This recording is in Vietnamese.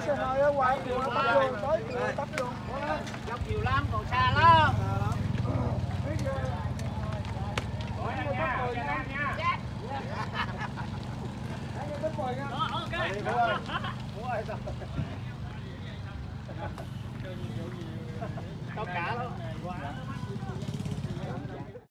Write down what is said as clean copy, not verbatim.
xe hơi ở ngoài chiều nó tấp luôn, tới chiều nó tấp luôn. Dốc nhiều lắm, còn xa lắm. Tất cả đó.